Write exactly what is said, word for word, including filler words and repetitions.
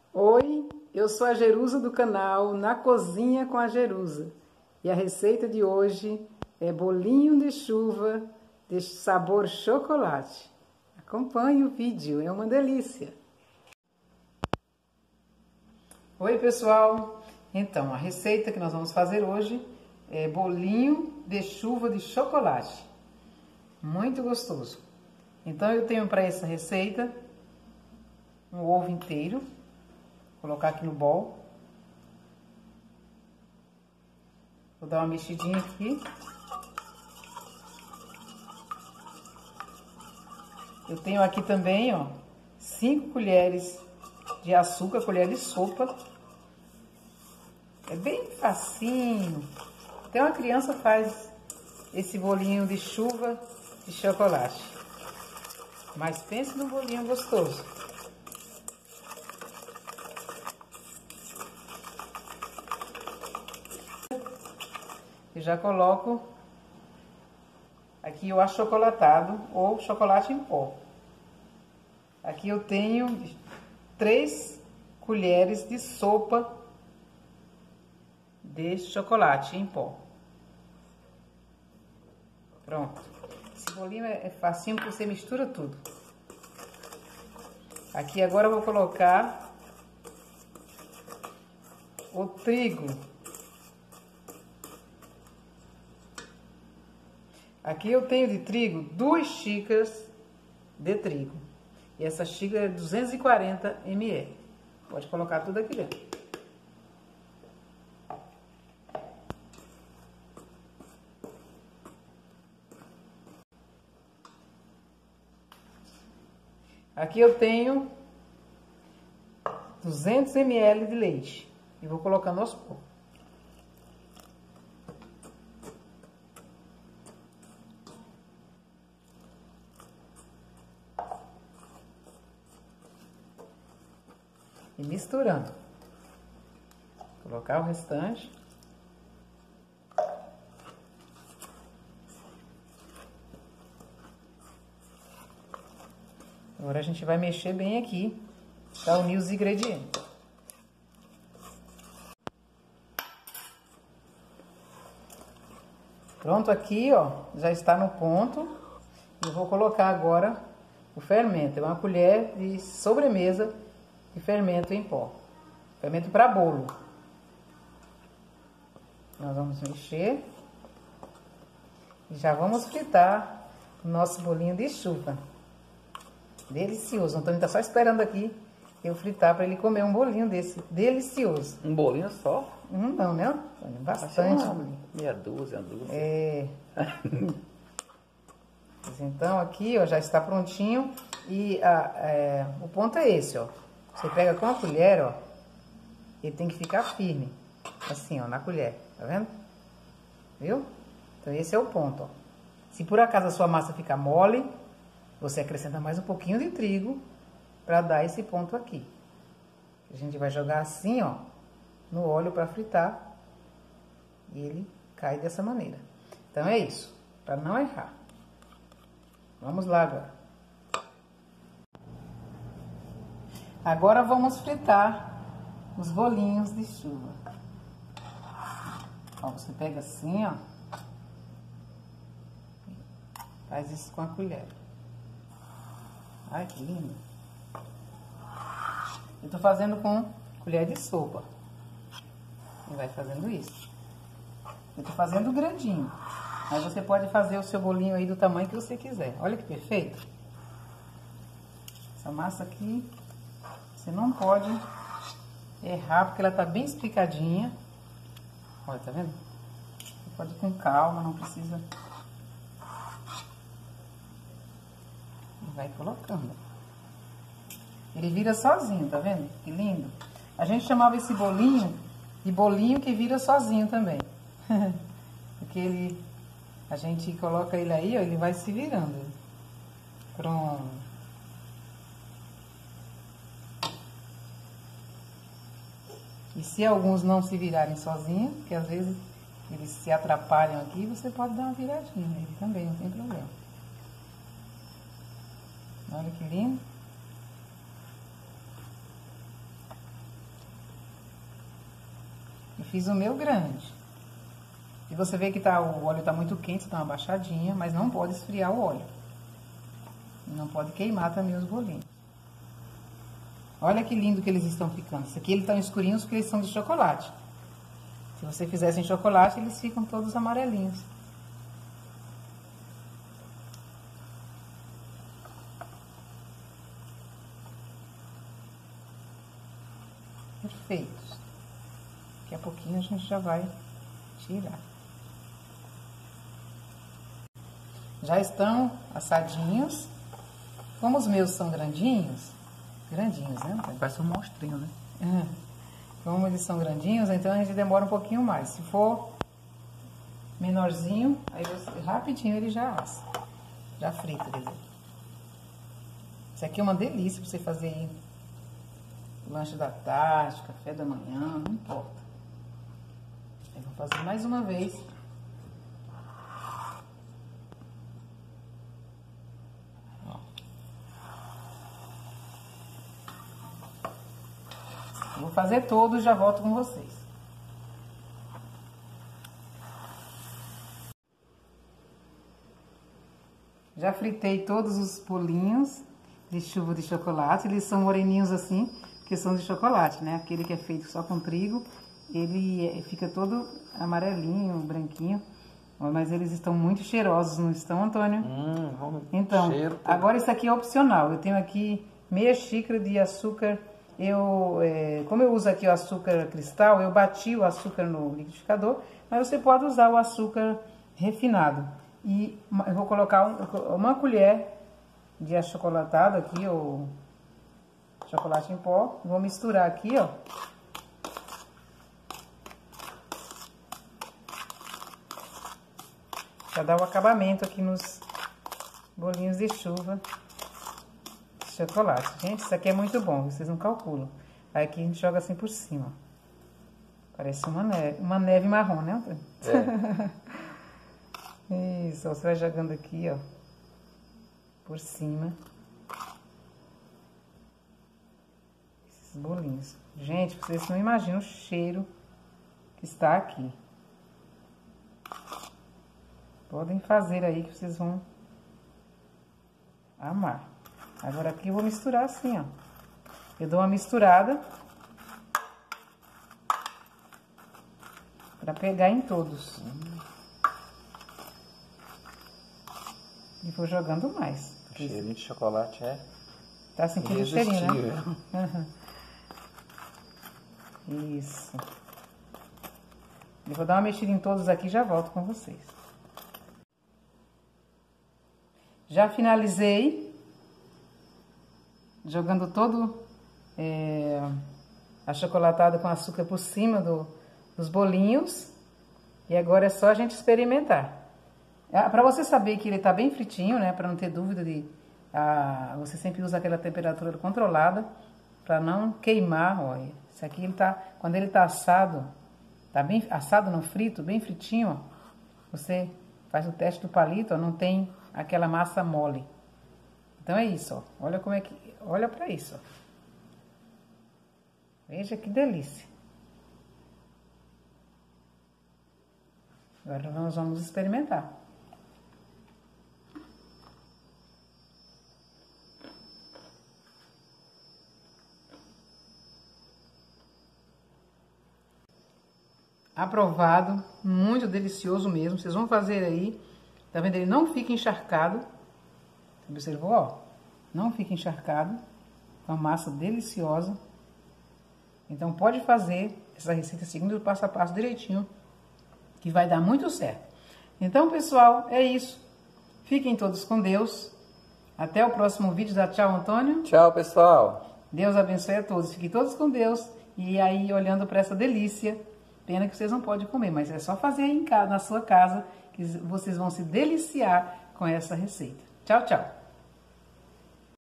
Oi, eu sou a Jerusa do canal Na Cozinha com a Jerusa e a receita de hoje é bolinho de chuva de sabor chocolate. Acompanhe o vídeo, é uma delícia. Oi pessoal, então a receita que nós vamos fazer hoje é bolinho de chuva de chocolate, muito gostoso. Então eu tenho para essa receita um ovo inteiro. Vou colocar aqui no bol. Vou dar uma mexidinha aqui. Eu tenho aqui também, ó, cinco colheres de açúcar, colher de sopa. É bem facinho. Até uma criança faz esse bolinho de chuva de chocolate. Mas pense num bolinho gostoso. Eu já coloco aqui o achocolatado ou chocolate em pó. Aqui eu tenho três colheres de sopa de chocolate em pó. Pronto. Esse bolinho é facinho porque você mistura tudo. Aqui agora eu vou colocar o trigo. Aqui eu tenho de trigo duas xícaras de trigo. E essa xícara é duzentos e quarenta mililitros. Pode colocar tudo aqui dentro. Aqui eu tenho duzentos mililitros de leite. E vou colocando aos poucos. E misturando. Colocar o restante. Agora a gente vai mexer bem aqui para unir os ingredientes. Pronto aqui, ó, já está no ponto. Eu vou colocar agora o fermento. É uma colher de sobremesa de fermento em pó. Fermento para bolo. Nós vamos mexer. E já vamos fritar o nosso bolinho de chuva. Delicioso. O Antônio tá só esperando aqui eu fritar para ele comer um bolinho desse. Delicioso. Um bolinho só? Hum, não, né, Antônio? Bastante. Meia dúzia, dúzia. É. Então aqui, ó, já está prontinho. E a, é, o ponto é esse, ó. Você pega com a colher, ó, ele tem que ficar firme, assim, ó, na colher, tá vendo? Viu? Então esse é o ponto, ó. Se por acaso a sua massa ficar mole, você acrescenta mais um pouquinho de trigo para dar esse ponto aqui. A gente vai jogar assim, ó, no óleo para fritar e ele cai dessa maneira. Então é isso, para não errar. Vamos lá agora. Agora vamos fritar os bolinhos de chuva. Ó, você pega assim, ó. Faz isso com a colher. Ai, que lindo. Eu tô fazendo com colher de sopa. E vai fazendo isso. Eu tô fazendo grandinho. Mas você pode fazer o seu bolinho aí do tamanho que você quiser. Olha que perfeito. Essa massa aqui... Você não pode errar, porque ela tá bem explicadinha. Olha, tá vendo? Você pode ir com calma, não precisa... E vai colocando. Ele vira sozinho, tá vendo? Que lindo. A gente chamava esse bolinho de bolinho que vira sozinho também. Porque ele... A gente coloca ele aí, ó, ele vai se virando. Pronto. E se alguns não se virarem sozinhos, porque às vezes eles se atrapalham aqui, você pode dar uma viradinha nele também, não tem problema. Olha que lindo. fiz o meu grande. E você vê que tá, o óleo tá muito quente, dá uma baixadinha, mas não pode esfriar o óleo. Não pode queimar também os bolinhos. Olha que lindo que eles estão ficando. Esse aqui eles estão escurinhos porque eles são de chocolate. Se você fizesse em chocolate, eles ficam todos amarelinhos. Perfeitos. Daqui a pouquinho a gente já vai tirar. Já estão assadinhos. Como os meus são grandinhos, grandinhos, né? Parece um monstrinho, né? É. Como eles são grandinhos, então a gente demora um pouquinho mais. Se for menorzinho, aí você, rapidinho ele já assa. Já frita ele. Isso aqui é uma delícia pra você fazer aí. Lanche da tarde, café da manhã, não importa. Eu vou fazer mais uma vez. Eu vou fazer todos e já volto com vocês. Já fritei todos os bolinhos de chuva de chocolate. Eles são moreninhos assim, porque são de chocolate, né? Aquele que é feito só com trigo, ele fica todo amarelinho, branquinho. Mas eles estão muito cheirosos, não estão, Antônio? Hum, vamos então, cheiro. Agora isso aqui é opcional. Eu tenho aqui meia xícara de açúcar. Eu, é, como eu uso aqui o açúcar cristal, eu bati o açúcar no liquidificador, mas você pode usar o açúcar refinado. E eu vou colocar um, uma colher de achocolatado aqui, ou chocolate em pó. Vou misturar aqui, ó. Pra dar o acabamento aqui nos bolinhos de chuva. Chocolate. Gente, isso aqui é muito bom, vocês não calculam. Aí aqui a gente joga assim por cima. Parece uma neve, uma neve marrom, né? É. Isso, ó, você vai jogando aqui, ó, por cima. Esses bolinhos. Gente, vocês não imaginam o cheiro que está aqui. Podem fazer aí que vocês vão amar. Agora aqui eu vou misturar assim, ó. Eu dou uma misturada pra pegar em todos. Hum. E vou jogando mais. O cheirinho de chocolate é... Tá sentindo o cheirinho, né? Isso. Eu vou dar uma mexida em todos aqui e já volto com vocês. Já finalizei. Jogando todo é, achocolatado com açúcar por cima do, dos bolinhos. E agora é só a gente experimentar. Ah, para você saber que ele tá bem fritinho, né? Para não ter dúvida de... Ah, você sempre usa aquela temperatura controlada para não queimar. Olha, isso aqui ele tá... Quando ele tá assado, tá bem assado, não frito, bem fritinho, ó. Você faz o teste do palito, ó, não tem aquela massa mole. Então é isso, ó. Olha como é que... Olha pra isso, ó. Veja que delícia. Agora nós vamos experimentar. Aprovado, muito delicioso mesmo. Vocês vão fazer aí. Tá vendo? Ele não fica encharcado. Você observou, ó? Não fica encharcado, uma massa deliciosa. Então pode fazer essa receita seguindo o passo a passo direitinho, que vai dar muito certo. Então, pessoal, é isso. Fiquem todos com Deus. Até o próximo vídeo. Dá tchau, Antônio. Tchau, pessoal. Deus abençoe a todos. Fiquem todos com Deus. E aí, olhando para essa delícia. Pena que vocês não podem comer, mas é só fazer aí em casa, na sua casa, que vocês vão se deliciar com essa receita. Tchau, tchau.